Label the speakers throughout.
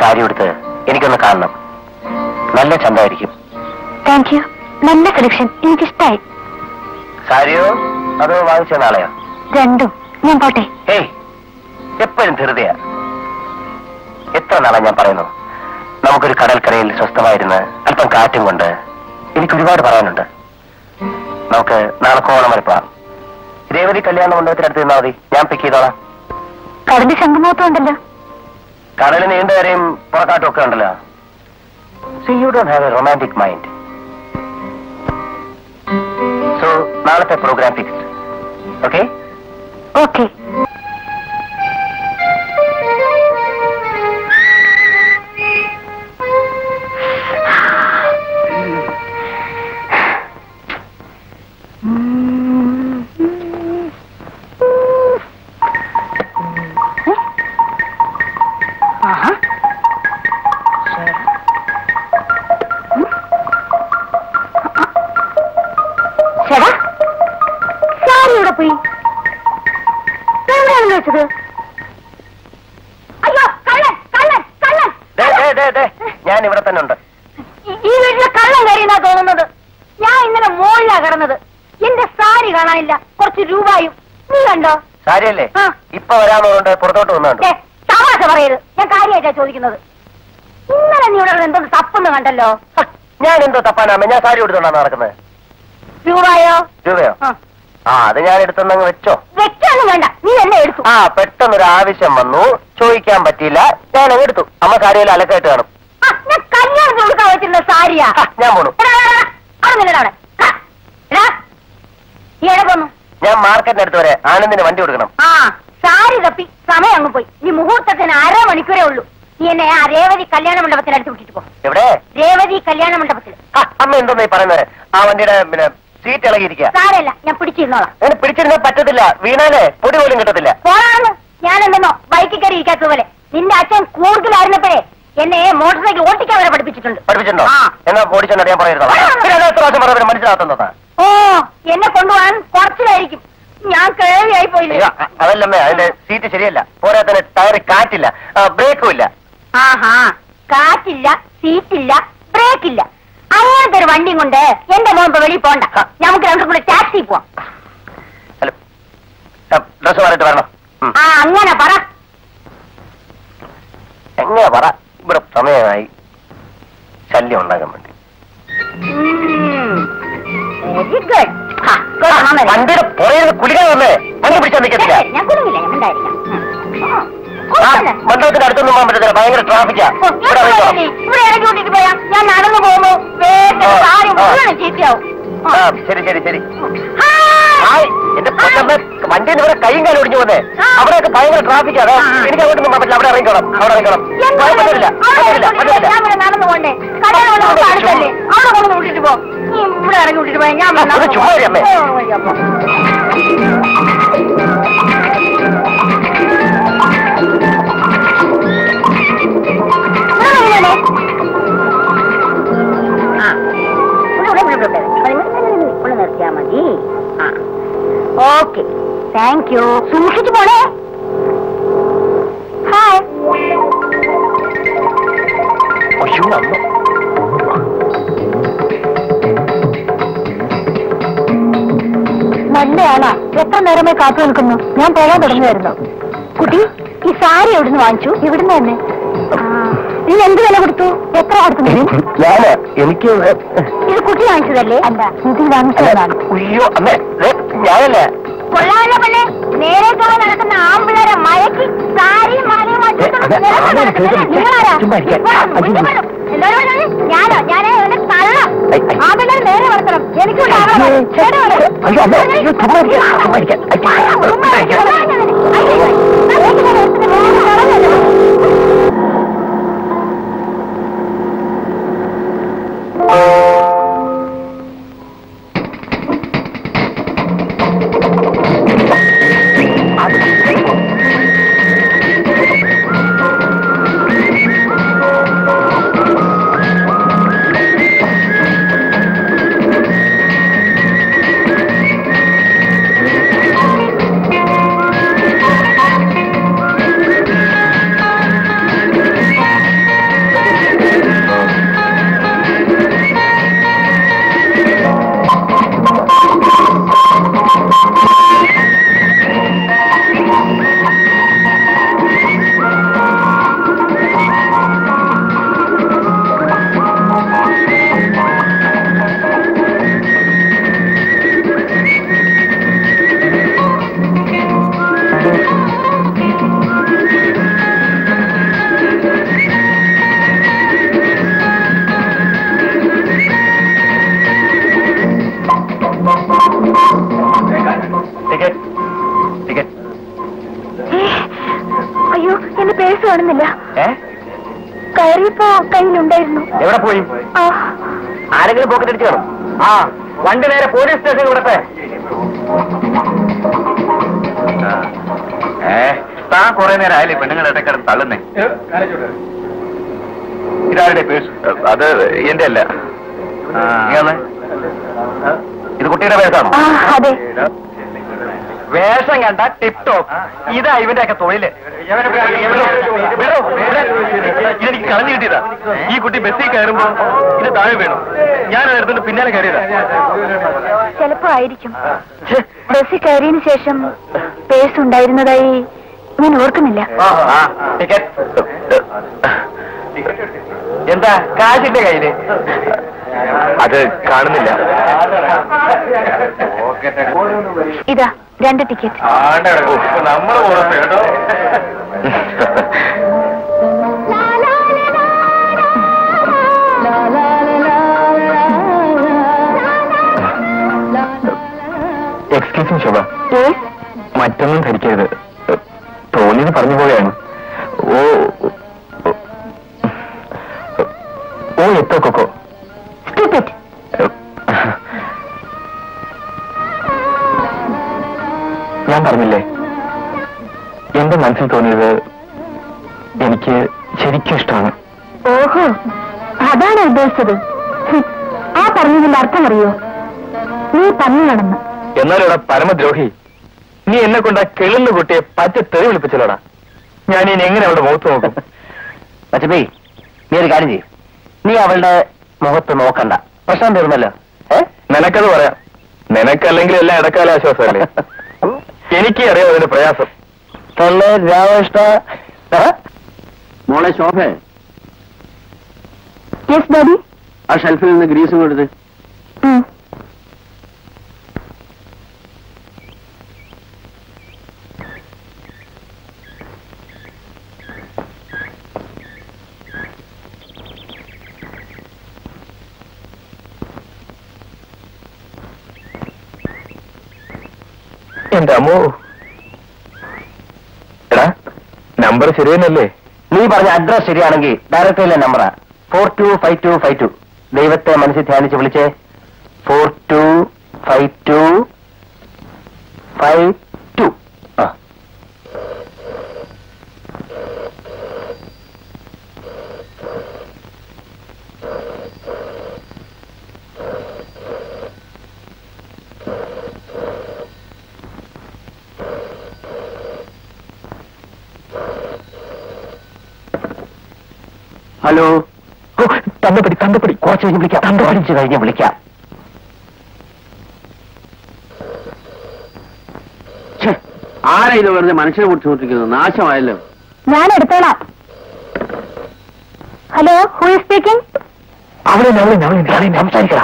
Speaker 1: സാരി എടുത്ത് എനിക്കൊന്ന് കാണണം. നല്ല ചന്തമായിരിക്കും.
Speaker 2: Thank you. നല്ല സെലക്ഷൻ, എനിക്കിഷ്ടായി.
Speaker 1: സാരിയോ അതോ വാങ്ങിച്ച നാളെയോ?
Speaker 2: രണ്ടും. ഞാൻ പോട്ടെ.
Speaker 1: ഏയ്, എപ്പോഴും ധൃതിയാ. എത്ര നാളെ ഞാൻ പറയുന്നു, നമുക്കൊരു കടൽക്കരയിൽ സ്വസ്ഥമായിരുന്ന് അല്പം കാറ്റും കൊണ്ട്. എനിക്ക് ഒരുപാട് പറയാനുണ്ട്. നമുക്ക് നാളെ കോവളം വരെ പോവാം. രേവതി കല്യാണ മണ്ഡപത്തിനടുത്ത് നിന്നാൽ മതി, ഞാൻ പിക്ക് ചെയ്തോളാം.
Speaker 2: കടലിന്റെ ശംഖുമുഖത്തും ഉണ്ടല്ലോ.
Speaker 1: കടലിന് നീണ്ടുവരെയും പുറക്കാട്ടും ഒക്കെ ഉണ്ടല്ലോ. So you don't have a romantic mind. So നാളത്തെ പ്രോഗ്രാം ഫിക്സ്. ഓക്കെ?
Speaker 2: ഓക്കെ.
Speaker 1: ഞാൻ ഇവിടെ തന്നെ ഉണ്ട്.
Speaker 2: ഈ വീട്ടിലെ കള്ളം കയറിയെന്നാ തോന്നുന്നത്. ഞാൻ ഇന്നലെ മോളിലാ കിടന്നത്. എന്റെ സാരി കാണാനില്ല. കുറച്ച് രൂപയും നീ കണ്ടോ?
Speaker 1: സാരിയല്ലേ ഇപ്പൊ വരാമെന്നുണ്ട്. പുറത്തോട്ട് വന്നുണ്ട്.
Speaker 2: തമാശ പറയരുത്, ഞാൻ കാര്യമായിട്ടാ ചോദിക്കുന്നത്. ഇന്നലെ നീ ഇവിടെ എന്തോ തപ്പെന്ന് കണ്ടല്ലോ.
Speaker 1: ഞാൻ എന്തോ തപ്പാനാമേ, ഞാൻ സാരി എടുത്തോണ്ടാണ് നടക്കുന്നത്.
Speaker 2: രൂപയോ?
Speaker 1: രൂപയോ? അത് ഞാൻ എടുത്തൊന്നങ്ങ് വെച്ചോ.
Speaker 2: വെച്ചൊന്നും വേണ്ട, നീ എന്നെ എടുത്തു.
Speaker 1: പെട്ടെന്നൊരു ആവശ്യം വന്നു, ചോദിക്കാൻ പറ്റിയില്ല, ഞാൻ അങ്ങ് എടുത്തു. അമ്മ സാരിയിൽ അലക്കായിട്ട് കാണും.
Speaker 2: ഞാൻ കല്യാണത്തിന് കൊടുക്കാൻ വെച്ചിരുന്ന സാരിയാ.
Speaker 1: ഞാൻ പോണു. ഞാൻ മാർക്കറ്റിനടുത്ത് വരെ ആനന്ദിന് വണ്ടി കൊടുക്കണം.
Speaker 2: സാരി തപ്പി സമയം അങ്ങ് പോയി. ഈ മുഹൂർത്തത്തിന് 1/2 മണിക്കൂരേ ഉള്ളൂ. നീ എന്നെ ആ രേവതി കല്യാണ മണ്ഡപത്തിന് അടുത്ത് വിട്ടിട്ട് പോ.
Speaker 1: എവിടെ?
Speaker 2: രേവതി കല്യാണ മണ്ഡപത്തിൽ.
Speaker 1: അമ്മ എന്തോന്നായി പറയുന്നത്? ആ വണ്ടിയുടെ പിന്നെ സീറ്റ് ഇളകിയിരിക്കുക.
Speaker 2: സാരല്ല, ഞാൻ പിടിച്ചിരുന്നോളാം.
Speaker 1: പിടിച്ചിരുന്നാൽ പറ്റത്തില്ല, വീണാലേ പൊടി പോലും കിട്ടത്തില്ല.
Speaker 2: പോരാണെന്ന് ഞാൻ എന്തെന്നോ ബൈക്കിൽ കയറി ഇരിക്കാത്തതുപോലെ. നിന്റെ അച്ഛൻ കൂടുതലായിരുന്നപ്പോഴേ എന്നെ മോട്ടോർ സൈക്കിൾ ഓടിക്കാൻ വരെ പഠിപ്പിച്ചിട്ടുണ്ട്.
Speaker 1: പഠിപ്പിച്ചിട്ടുണ്ടോ? എന്നാ ഓടിച്ചെന്ന് ഞാൻ പറയുന്നത് മനസ്സിലാക്കുന്നതാ.
Speaker 2: ഓ, എന്നെ കൊണ്ടുപോകാൻ കുറച്ചിലായിരിക്കും. ഞാൻ കേറിയായി പോയില്ലേ?
Speaker 1: അതല്ലമ്മേ, അതിന്റെ സീറ്റ് ശരിയല്ല. പോരാ തന്നെ ടയർ കാറ്റില്ല, ബ്രേക്കും ഇല്ല.
Speaker 2: കാറ്റില്ല, സീറ്റില്ല, ബ്രേക്കില്ല. അങ്ങനത്തെ ഒരു വണ്ടിയും കൊണ്ട് എന്റെ മോൻ ഇപ്പൊ വെളിയിൽ പോണ്ട. നമുക്ക് രണ്ടും കൂടെ ടാക്സി പോവാം.
Speaker 1: ഹലോ, ഡ്രസ് മാറിയിട്ട് വരണം.
Speaker 2: അങ്ങനെ പറ.
Speaker 1: എങ്ങനെയാ പറ? ഇവിടെ സമയമായി. ശല്യം ഉണ്ടാക്കാൻ വേണ്ടി.
Speaker 2: Very good.
Speaker 1: വണ്ടിയുടെ പുറയിൽ കുലിക്കാൻ വന്നേ, വണ്ടി പിടിച്ചാൽ നിൽക്കത്തില്ല.
Speaker 2: ഞാൻ കുലുങ്ങില്ല, ഞാൻ ഉണ്ടായിരിക്കാം.
Speaker 1: മണ്ഡപത്തിന്റെ അടുത്തൊന്നും പോകാൻ പറ്റത്തില്ല, ഭയങ്കര ട്രാഫിക്കാ.
Speaker 2: ഇവിടെ ഇടയ്ക്ക് കൂട്ടിട്ട് പോയാം. ഞാൻ നടന്നു പോകുമ്പോ ചീത്തയാവും.
Speaker 1: ശരി ശരി ശരി. എന്റെ വണ്ടിയിൽ ഇവിടെ കൈയും കാലും ഒടിഞ്ഞു പോന്നേ. അവിടെയൊക്കെ ഭയങ്കര ട്രാഫിക്കാ. എനിക്ക് അങ്ങോട്ട് പോകാൻ പറ്റില്ല, അവിടെ ഇറങ്ങിക്കോളാം. അവിടെ ഇറങ്ങിക്കോളാം.
Speaker 2: നടന്നു പോണ്ടേ? അടുത്തല്ലേ, അവിടെ കൊണ്ട് വിട്ടിട്ട് പോ. നീ ഇവിടെ ഇറങ്ങി വിട്ടിട്ട് പോയാ ഞാൻ
Speaker 1: ചുമ്മാ.
Speaker 2: നിർത്തിയാ മതി. Okay, thank you. സൂക്ഷിച്ചു പോണേ. ഹായ്. നല്ലയാളാ. എത്ര നേരമായി കാത്തു നിൽക്കുന്നു. ഞാൻ പോകാൻ തുടങ്ങുമായിരുന്നു. കുട്ടി, ഈ സാരി എവിടുന്ന് വാങ്ങിച്ചു? ഇവിടുന്ന് തന്നെ. നീ എന്ത് വില കൊടുത്തു? എത്ര കൊടുത്തു?
Speaker 1: എനിക്ക്
Speaker 2: ഇത് കുട്ടി വാങ്ങിച്ചതല്ലേ? അല്ല, ഇത് വാങ്ങിച്ചതാണ്.
Speaker 1: അയ്യോ അമ്മേ, ഞാനല്ലേ.
Speaker 2: കൊള്ളാമല്ലോ പെണ്ണെ. നേരെ കാണാൻ നടക്കുന്ന ആമ്പിള്ളേരെ മയക്കി സാരിയും മാലയും ഞാനോ? ഞാനേ തള്ള. ആമ്പിള്ളേർ നേരെ വളർത്തണം. എനിക്കുള്ള കാണുന്നില്ല. കയറിയപ്പോ കയ്യിലുണ്ടായിരുന്നു.
Speaker 1: എവിടെ പോയി? ആരെങ്കിലും പോക്കറ്റ് അടിച്ചു കാണും. ആ വണ്ടി നേരെ പോലീസ് സ്റ്റേഷൻ ഇവിടത്തെ. താൻ കുറെ നേരം ആയാലും പെണ്ണുങ്ങളുടെ ഇടയ്ക്കിടം തള്ളുന്നേ. ഇതാരുടെ പേഴ്സ്? അത് എന്റെ അല്ല. ഇത് കുട്ടിയുടെ പേഴ്സാണോ?
Speaker 2: അതെ.
Speaker 1: വേഷം കണ്ട ടിപ് ടോപ്പ്. ഇതാ ഇവന്റെ ഒക്കെ തൊഴില്. ഇതെനിക്ക് കളഞ്ഞു കിട്ടിയതാ. ഈ കുട്ടി ബസ്സിൽ കയറുമ്പോ ഇത് താഴെ വീണു. ഞാൻ എടുത്തിട്ട് പിന്നാലെ കയറിയതാ.
Speaker 2: ചിലപ്പോ ആയിരിക്കും. ബസ്സിൽ കയറിയതിനു ശേഷം പേഴ്സ് ഉണ്ടായിരുന്നതായി ഞാൻ ഓർക്കുന്നില്ല.
Speaker 1: ടിക്കറ്റ് എന്താ? കാശിന്റെ കയ്യില് അത് കാണുന്നില്ല.
Speaker 2: ഇതാ 2 ടിക്കറ്റ്.
Speaker 1: നമ്മള് കേട്ടോ. എക്സ്ക്യൂസ് മീ ശോഭ, മറ്റൊന്നും ധരിക്കരുത്. തോന്നിയത് പറഞ്ഞു പോവുകയാണ്. ഓ എത്തോ കൊക്കോ. ഞാൻ പറഞ്ഞില്ലേ, എന്റെ മനസ്സിൽ തോന്നിയത് എനിക്ക് ശരിക്കും ഇഷ്ടമാണ്.
Speaker 2: ഓഹോ, അതാണ് ഉദ്ദേശിച്ചത്. ആ പറഞ്ഞതിന്റെ അർത്ഥം അറിയോ? നീ പറഞ്ഞു നടന്നു.
Speaker 1: എന്നാലോടാ പരമദ്രോഹി, നീ എന്നെ കൊണ്ട് ആ കിളുന്ന കുട്ടിയെ പച്ച തെറി വിളിപ്പിച്ചല്ലോടാ. ഞാൻ ഇനി എങ്ങനെ അവളുടെ മുഖത്ത് നോക്കും? പച്ചപ്പി, നീ ഒരു കാര്യം ചെയ്യും. നീ അവളുടെ മുഖത്ത് നോക്കണ്ട. പ്രശ്നം തീർന്നല്ലോ. നിനക്കത് പറയാം. നിനക്കല്ലെങ്കിൽ എല്ലാം ഇടക്കാല ആശ്വാസമല്ലേ? എനിക്ക് അറിയാം അതിന്റെ പ്രയാസം. രാമകൃഷ്ണ മോളെ ശോഭേ,
Speaker 2: യെസ് ഡാഡി.
Speaker 1: ആ ഷെൽഫിൽ നിന്ന് ഗ്രീസും കൊടുത്ത്. എന്റെ അമ്മോ, എടാ നമ്പർ ശരിയെന്നല്ലേ? നീ പറഞ്ഞ അഡ്രസ് ശരിയാണെങ്കിൽ ഡയറക്ടറിലെ നമ്പറാ 425252. ദൈവത്തെ മനസ്സിൽ ധ്യാനിച്ച് വിളിച്ചേ. 425252. ഹലോ. തന്തപ്പടി കുറച്ച് കഴിഞ്ഞ് വിളിക്കാം. തന്തപ്പടിച്ച് കഴിഞ്ഞ് വിളിക്കാം. ആരാ ഇത് വെറുതെ മനുഷ്യനെ കുറിച്ച് ചോദിക്കുന്നത്? നാശമായല്ലോ.
Speaker 2: ഞാൻ എടുത്തോളാം. Hello, who is speaking?
Speaker 1: അവളെ സംസാരിക്കടാ.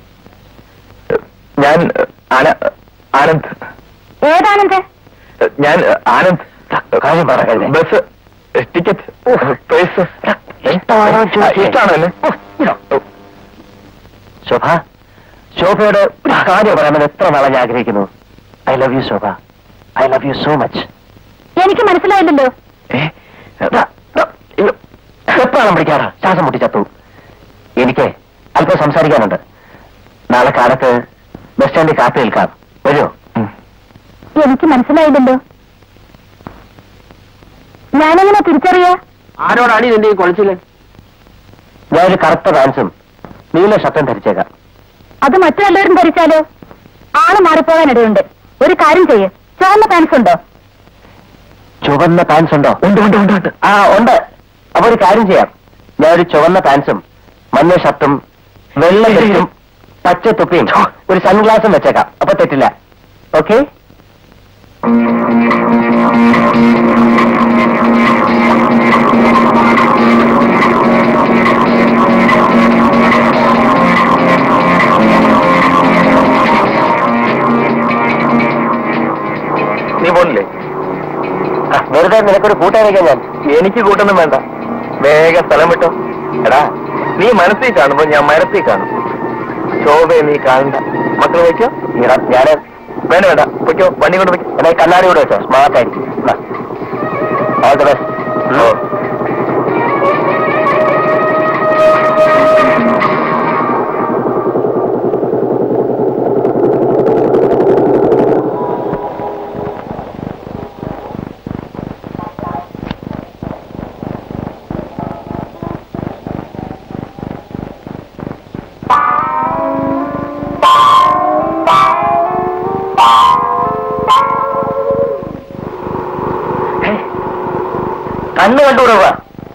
Speaker 1: ഞാൻ ആനന്ദ്.
Speaker 2: ഏതാനന്ദ്?
Speaker 1: ഞാൻ ആനന്ദ്. കാര്യം പറ. ബസ് ടിക്കറ്റ് പേഴ്സ് ഇഷ്ടമാണോ എന്നെ? ശോഭ, ശോഭയോട് കാര്യം പറയാമെന്ന് എത്ര നാളെ ഞാൻ ആഗ്രഹിക്കുന്നു. I love you Shobha. I love you so much.
Speaker 2: എനിക്ക് മനസ്സിലായില്ലല്ലോ.
Speaker 1: എപ്പോഴാണ് പിടിക്കാറാ? ശ്വാസം മുട്ടി ചത്തു. എനിക്ക് അല്പം സംസാരിക്കാനുണ്ട്. നാളെ കാലത്ത് ബസ് സ്റ്റാൻഡിൽ കാത്തു നിൽക്കാം. വരുമോ?
Speaker 2: എനിക്ക് മനസ്സിലായില്ലല്ലോ. ഞാനെങ്ങനെ തിരിച്ചറിയാ?
Speaker 1: ആരോടാണ് നിന്റെ ഈ കുഴച്ചില്? ഞാനൊരു കറുത്ത പാൻസും നീല ഷർട്ടും ധരിച്ചേക്കാം.
Speaker 2: അത് മറ്റെല്ലാവരും ധരിച്ചാലോ? ആള് മാറിപ്പോകാനിടയുണ്ട്. ഒരു കാര്യം ചെയ്യ്, ചുവന്ന പാൻസ് ഉണ്ടോ?
Speaker 1: ചുവന്ന പാൻസ് ഉണ്ടോ? ഉണ്ട്. ഉണ്ട്. അപ്പൊ ഒരു കാര്യം ചെയ്യാം. ഞാനൊരു ചുവന്ന പാൻസും മഞ്ഞ ഷർട്ടും വെള്ള ഷർട്ടും പച്ച തൊപ്പിയും ഒരു സൺഗ്ലാസും വെച്ചേക്കാം. അപ്പൊ തെറ്റില്ല. ഓക്കെ? നീ പോണില്ലേ? വെറുതെ നിനക്കൊരു കൂട്ടായിരിക്കാം ഞാൻ. എനിക്ക് കൂട്ടൊന്നും വേണ്ട. വേഗം സ്ഥലം വിട്ടോ. എടാ, നീ മനസ്സിൽ കാണുമ്പോ ഞാൻ മരത്തിൽ കാണും. ശോഭയെ നീ കാണണ്ട. മക്കൾ വെച്ചോ. ഞാന് വേണ്ട പൊയ്ക്കോ. വണ്ടി കൊണ്ട് വെക്കോ. കണ്ണാടി കൂടെ വെച്ചോ. സ്മാർട്ടായിരിക്കും. All the best. കണ്ണ് കണ്ടുകൂടുക.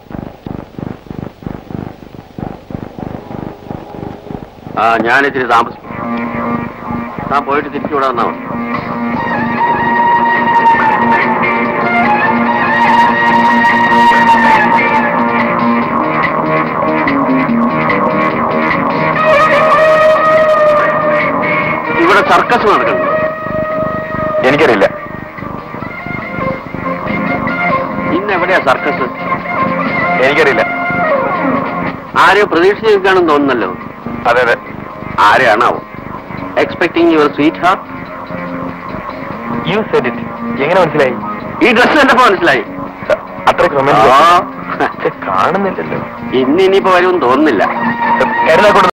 Speaker 3: ഞാൻ ഇത്തിരി താമസിക്കും. താൻ പോയിട്ട് തിരിച്ചുകൂടെ വന്നാൽ മതി. ഇവിടെ സർക്കസ് നടക്കുന്നു.
Speaker 1: എനിക്കറിയില്ല.
Speaker 3: ഇന്നെവിടെയാ സർക്കസ്?
Speaker 1: എനിക്കറിയില്ല.
Speaker 3: ആരെയോ പ്രതീക്ഷിച്ച് നിൽക്കുകയാണെന്ന് തോന്നുന്നല്ലോ.
Speaker 1: അതെ അതെ.
Speaker 3: ആരെയാണാവോ? Expecting your sweetheart?
Speaker 1: You said it. എങ്ങനെ മനസ്സിലായി?
Speaker 3: ഈ ഡ്രസ് കണ്ടപ്പോ മനസ്സിലായി.
Speaker 1: അത്രയ്ക്ക് കാണുന്നില്ലല്ലോ.
Speaker 3: ഇന്നിപ്പോ വരുമെന്ന് തോന്നുന്നില്ല.